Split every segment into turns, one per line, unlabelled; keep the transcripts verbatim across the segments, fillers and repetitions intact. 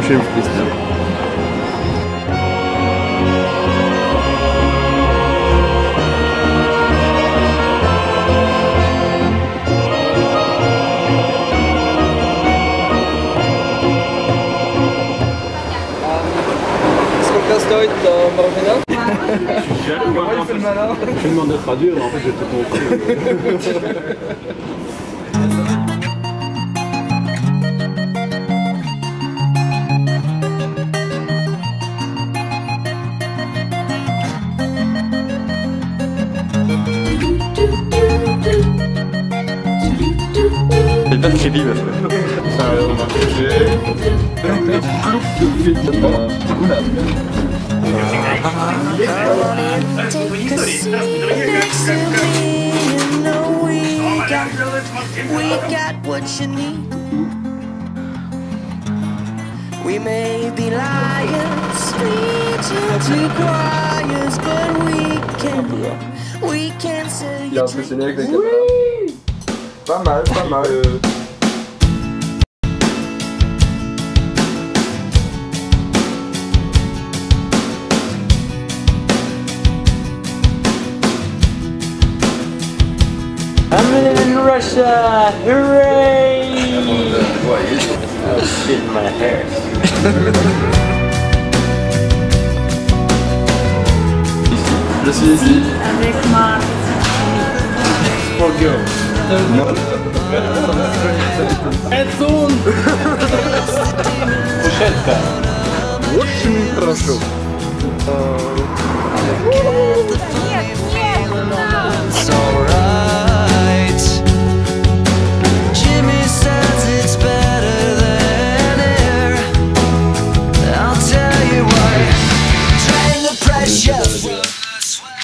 skymflister.
Сколько стоит мороженое?
Je demande de traduire, mais en fait j'ai tout compris.
C'est pas creepy parce que...
Ça on va chercher.
We may be liars, preaching to choirs, but we can, we can say
Il est impressionné avec la caméra. Pas mal, pas mal.
I'm in Russia! Hooray! Oh shit, my hair.
Je suis ici.
Avec ma...
For girls.
Пушетка.
Очень хорошо.
it's alright. Jimmy says it's better than air. I'll tell you why. Drain the pressure from the sweat.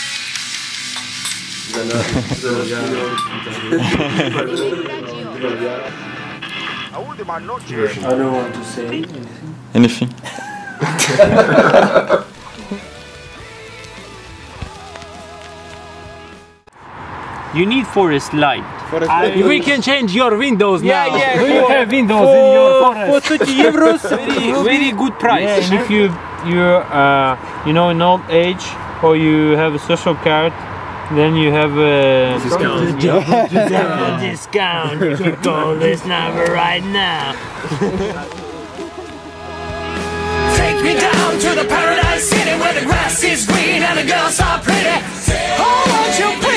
I don't want to say anything.
Anything.
You need forest light.
I,
We can change your windows
Yeah,
now.
yeah,
Do you
for-
have windows
for-
in your forest?
for thirty euros,
very, very good price. Yeah, and if you you uh you know in old age or you have a social card, then you have a
Discount.
discount. discount. You can call this number right now.
Take me down to the paradise city where the grass is green and the girls are pretty. Oh, won't you